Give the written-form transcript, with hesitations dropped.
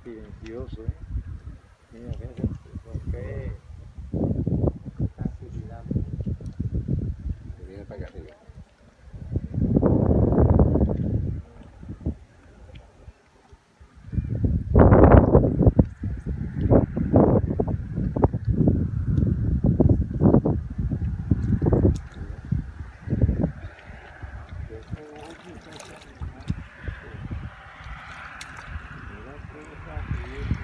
silencioso, ¿eh? Mira, fíjate, porque está fusilando. Viene para acá arriba. Mira qué fácil.